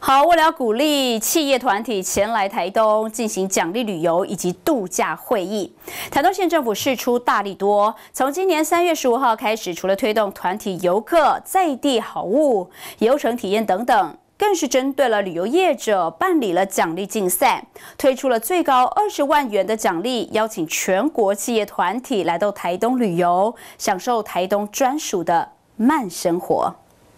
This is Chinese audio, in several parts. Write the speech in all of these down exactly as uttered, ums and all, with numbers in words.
好，为了鼓励企业团体前来台东进行奖励旅游以及度假会议，台东县政府释出大力多，从今年三月十五号开始，除了推动团体游客在地好物、游程体验等等，更是针对了旅游业者办理了奖励竞赛，推出了最高二十万元的奖励，邀请全国企业团体来到台东旅游，享受台东专属的慢生活。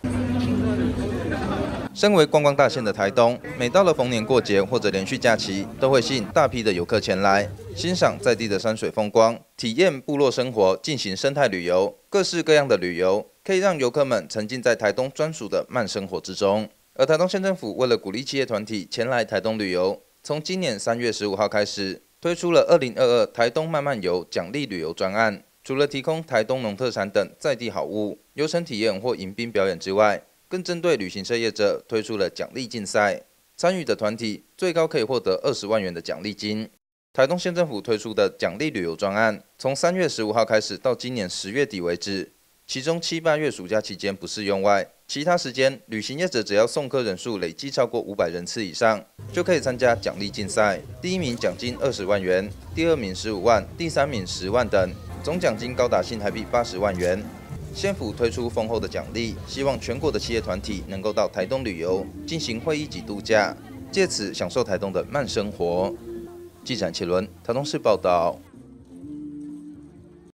身为观光大县的台东，每到了逢年过节或者连续假期，都会吸引大批的游客前来欣赏在地的山水风光，体验部落生活，进行生态旅游。各式各样的旅游可以让游客们沉浸在台东专属的慢生活之中。而台东县政府为了鼓励企业团体前来台东旅游，从今年三月十五号开始，推出了二零二二台东慢慢游奖励旅游专案。除了提供台东农特产等在地好物、游程体验或迎宾表演之外， 更针对旅行社业者推出了奖励竞赛，参与的团体最高可以获得二十万元的奖励金。台东县政府推出的奖励旅游专案，从三月十五号开始到今年十月底为止，其中七八月暑假期间不适用外，其他时间旅行业者只要送客人数累计超过五百人次以上，就可以参加奖励竞赛。第一名奖金二十万元，第二名十五万，第三名十万等，总奖金高达新台币八十万元。 县府推出丰厚的奖励，希望全国的企业团体能够到台东旅游，进行会议及度假，借此享受台东的慢生活。记者齐伦，台东市报道。